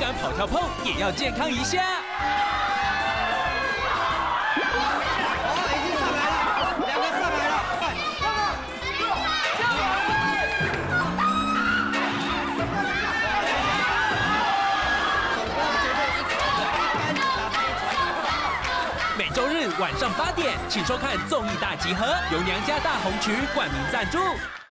然跑跳碰，也要健康一下。 已经上来了，2个上来了，快！ 每周日晚上8点，请收看《综艺大集合》，由娘家大红曲冠名赞助。